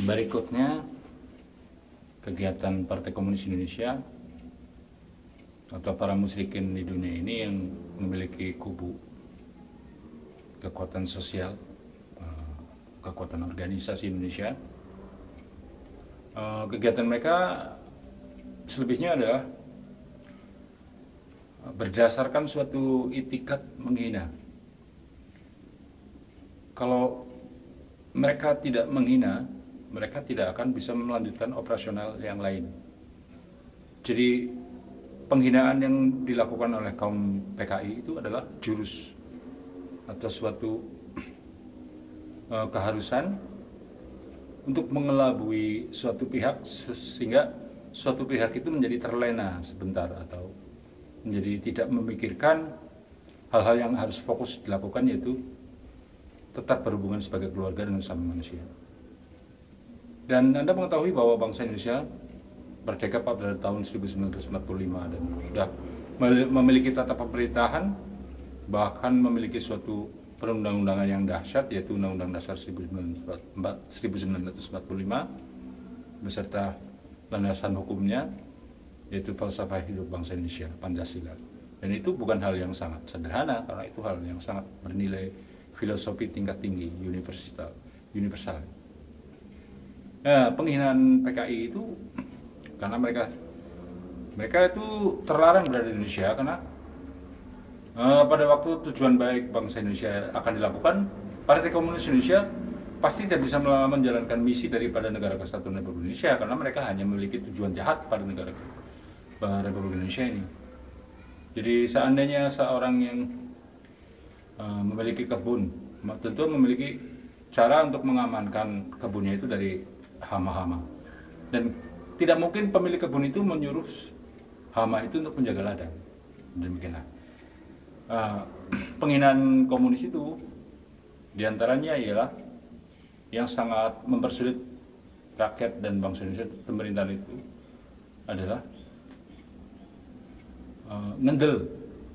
Berikutnya, kegiatan Partai Komunis Indonesia atau para musyrikin di dunia ini yang memiliki kubu, kekuatan sosial, kekuatan organisasi Indonesia. Kegiatan mereka selebihnya adalah berdasarkan suatu itikat menghina. Kalau mereka tidak menghina, mereka tidak akan bisa melanjutkan operasional yang lain. Jadi penghinaan yang dilakukan oleh kaum PKI itu adalah jurus atau suatu keharusan untuk mengelabui suatu pihak sehingga suatu pihak itu menjadi terlena sebentar atau menjadi tidak memikirkan hal-hal yang harus fokus dilakukan, yaitu tetap berhubungan sebagai keluarga dengan sesama manusia. Dan Anda mengetahui bahwa bangsa Indonesia merdeka pada tahun 1945 dan sudah memiliki tata pemerintahan, bahkan memiliki suatu perundang-undangan yang dahsyat, yaitu Undang-Undang Dasar 1945 beserta landasan hukumnya, yaitu falsafah hidup bangsa Indonesia, Pancasila. Dan itu bukan hal yang sangat sederhana, karena itu hal yang sangat bernilai filosofi tingkat tinggi, universal. Nah, penghinaan PKI itu karena mereka itu terlarang berada di Indonesia, karena pada waktu tujuan baik bangsa Indonesia akan dilakukan, Partai Komunis Indonesia pasti tidak bisa menjalankan misi daripada Negara Kesatuan Republik Indonesia, karena mereka hanya memiliki tujuan jahat pada negara Republik Indonesia ini. Jadi seandainya seorang yang memiliki kebun, tentu memiliki cara untuk mengamankan kebunnya itu dari hama-hama, dan tidak mungkin pemilik kebun itu menyuruh hama itu untuk menjaga ladang. Demikianlah penghinaan komunis itu diantaranya ialah yang sangat mempersulit rakyat dan bangsa Indonesia, pemerintahan itu adalah ngendel.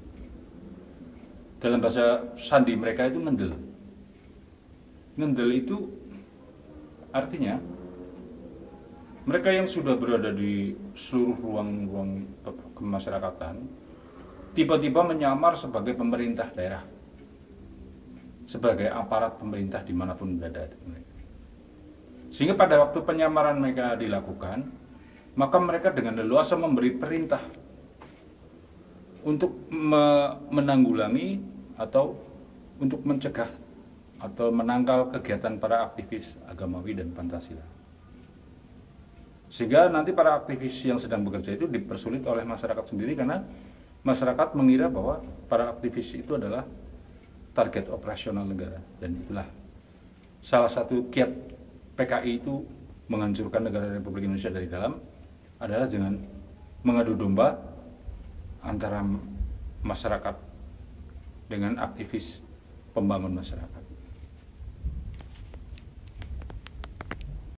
Dalam bahasa sandi mereka itu ngendel. Ngendel itu artinya mereka yang sudah berada di seluruh ruang-ruang kemasyarakatan tiba-tiba menyamar sebagai pemerintah daerah, sebagai aparat pemerintah dimanapun berada. Sehingga pada waktu penyamaran mereka dilakukan, maka mereka dengan leluasa memberi perintah untuk menanggulangi atau untuk mencegah atau menangkal kegiatan para aktivis agamawi dan Pancasila. Sehingga nanti para aktivis yang sedang bekerja itu dipersulit oleh masyarakat sendiri, karena masyarakat mengira bahwa para aktivis itu adalah target operasional negara. Dan itulah salah satu kiat PKI itu menghancurkan negara Republik Indonesia dari dalam, adalah dengan mengadu domba antara masyarakat dengan aktivis pembangun masyarakat.